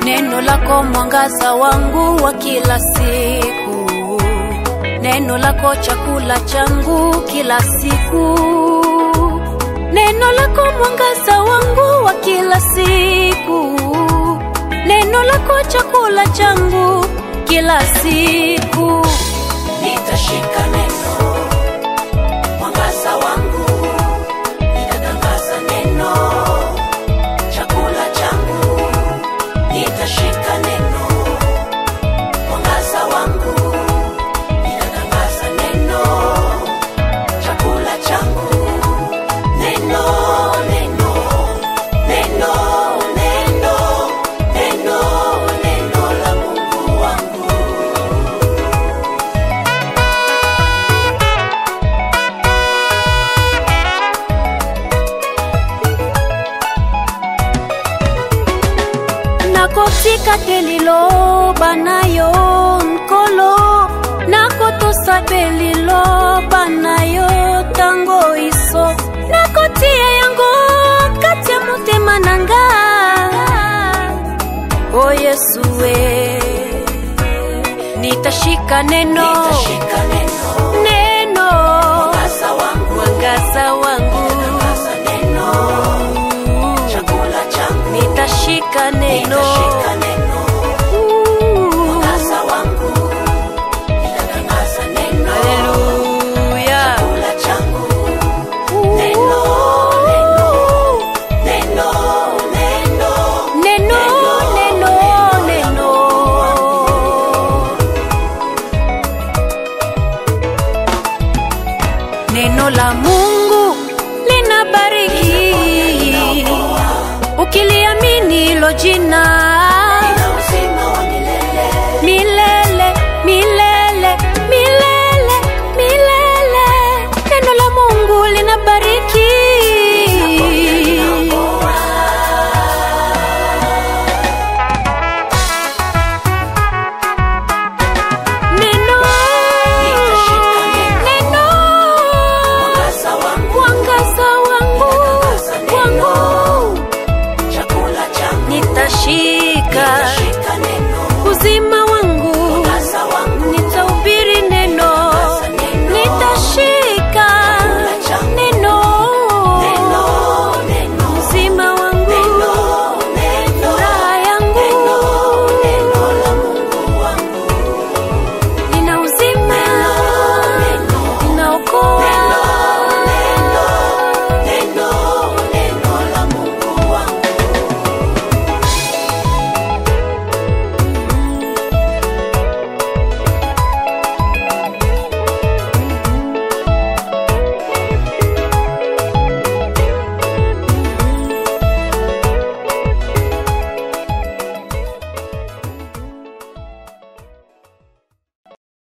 Neno lako mwangaza wangu wa kila siku, neno lako chakula changu kila siku. Neno lako mwangaza wangu wa kila siku, neno lako chakula changu kila siku. Nitashika neno, mwangaza wangu, nitatangaza neno, chakula changu. Nitashika neno, mwangaza wangu, nitatangaza neno, chakula changu. Neno, neno, neno, neno, neno, neno la Mungu wangu. Nakotika telilo banayo nkolo, nakotosa belilo banayo tango iso, nakotia yango kati ya motema nanga. O Yesu we, nitashika neno, Nitashika neno, neno mwangaza wangu, mwangaza wangu. nitatangaza neno, chakula changu. Nitashika neno, Nitashika neno, mwangaza wangu, nitatangaza neno, haleluya. chakula changu. Neno, neno, neno, neno, Neno, neno, neno. Neno la Mungu linabariki, ukiliamini hilo jina